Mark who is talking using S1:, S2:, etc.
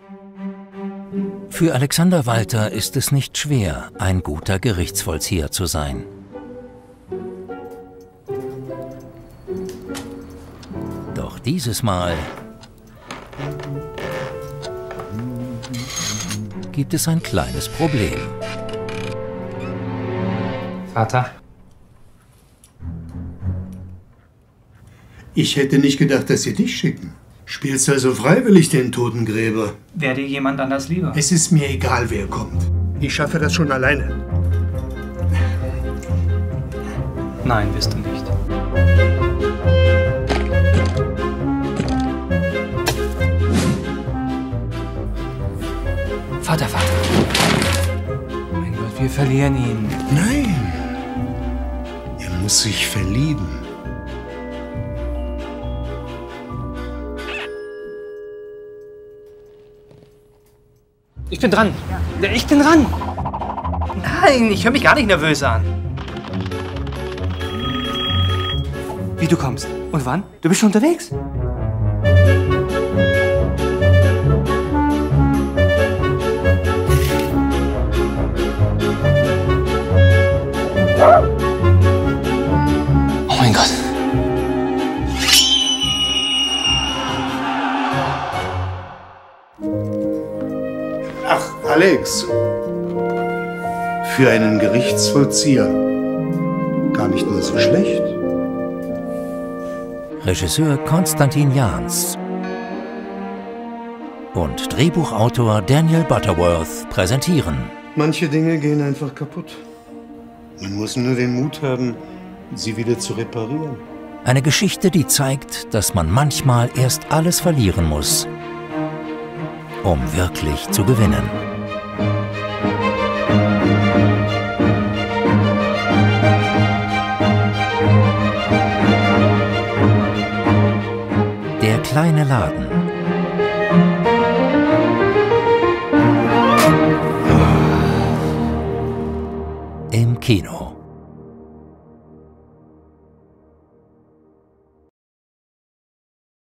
S1: Für Alexander Walter ist es nicht schwer, ein guter Gerichtsvollzieher zu sein. Doch dieses Mal gibt es ein kleines Problem.
S2: Vater?
S3: Ich hätte nicht gedacht, dass sie dich schicken. Spielst also freiwillig den Totengräber?
S2: Wäre dir jemand anders lieber?
S3: Es ist mir egal, wer kommt. Ich schaffe das schon alleine.
S2: Nein, wirst du nicht. Vater! Mein Gott, wir verlieren ihn.
S3: Nein! Er muss sich verlieben.
S2: Ich bin dran. Ich bin dran. Nein, ich höre mich gar nicht nervös an. Wie, du kommst? Und wann? Du bist schon unterwegs? Oh mein Gott.
S3: Ach, Alex. Für einen Gerichtsvollzieher gar nicht nur so schlecht.
S1: Regisseur Konstantin Jahns und Drehbuchautor Daniel Butterworth präsentieren.
S3: Manche Dinge gehen einfach kaputt. Man muss nur den Mut haben, sie wieder zu reparieren.
S1: Eine Geschichte, die zeigt, dass man manchmal erst alles verlieren muss, um wirklich zu gewinnen. Der kleine Laden. Im Kino.